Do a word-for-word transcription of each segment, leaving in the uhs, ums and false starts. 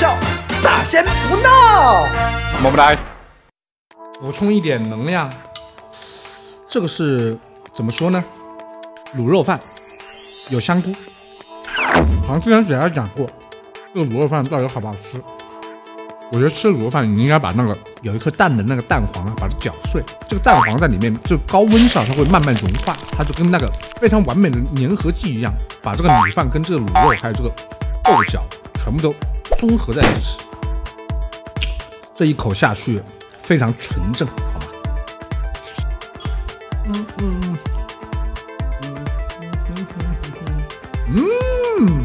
笑，大仙不闹。 么么哒。补充一点能量。这个是怎么说呢？卤肉饭，有香菇。好像之前给大家讲过，这个卤肉饭到底好不好吃？我觉得吃卤肉饭，你应该把那个有一颗蛋的那个蛋黄啊，把它搅碎。这个蛋黄在里面，就高温上它会慢慢融化，它就跟那个非常完美的粘合剂一样，把这个米饭跟这个卤肉还有这个豆角全部都综合在一起。这一口下去非常纯正，好吗？嗯嗯嗯嗯嗯。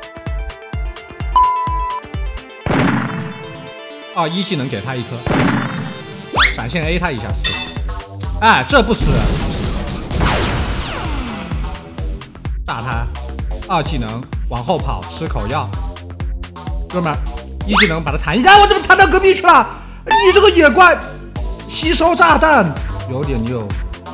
哦，一技能给他一颗，闪现 A 他一下死。哎，这不死。炸他，二技能往后跑，吃口药。哥们儿，一技能把他弹一下，我怎么弹到隔壁去了？你这个野怪，吸收炸弹有点牛。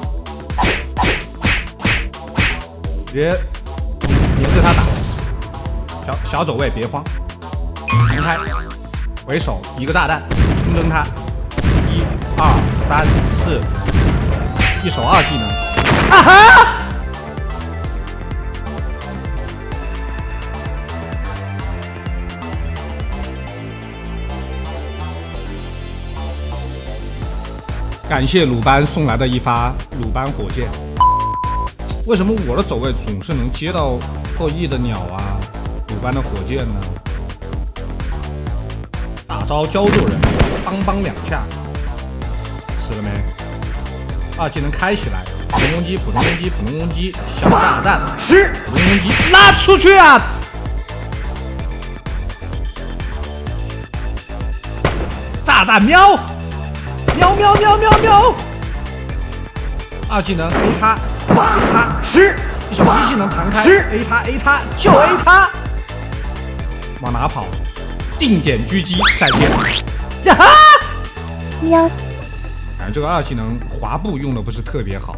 别别对他打，小小走位别慌，弹开。回手一个炸弹，空扔他，一、二、三、四，一手二技能，啊哈！感谢鲁班送来的一发鲁班火箭。为什么我的走位总是能接到破亿的鸟啊？鲁班的火箭呢？大招教做人，梆梆两下，死了没？二技能开起来，普通攻击，普通攻击，普通攻击，小炸弹，是普通攻击，拉出去啊！炸弹喵，喵喵喵喵喵！二技能 A 他 ，A 他，是一手一技能弹开 ，A 他 A 他就 A 他，往哪跑？定点狙击再见。呀哈！喵。感觉这个二技能滑步用的不是特别好。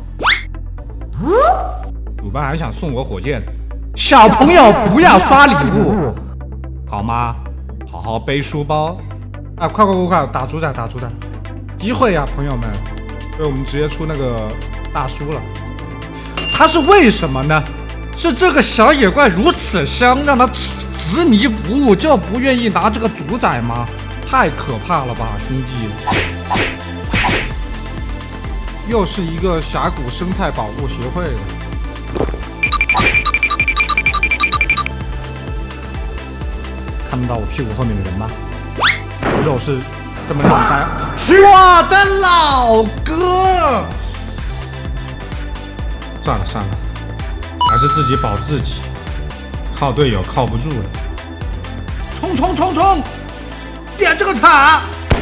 鲁班还想送我火箭，小朋友不要刷礼物，好吗？好好背书包。啊，快快快快，打主宰打主宰！机会呀、啊，朋友们，所以我们直接出那个大叔了。他是为什么呢？是这个小野怪如此香，让他吃。执迷不悟就不愿意拿这个主宰吗？太可怕了吧，兄弟！又是一个峡谷生态保护协会的，看得到我屁股后面的人吗？肉是这么两掰，我的老哥！算了算了，还是自己保自己。靠队友靠不住了，冲冲冲冲！点这个塔！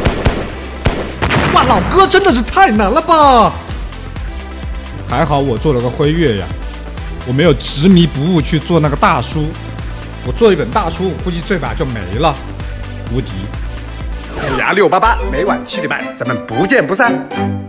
哇，老哥真的是太难了吧！还好我做了个辉月呀，我没有执迷不悟去做那个大叔，我做一本大叔，我估计这把就没了，无敌。 虎牙六八八，每晚七点半，咱们不见不散。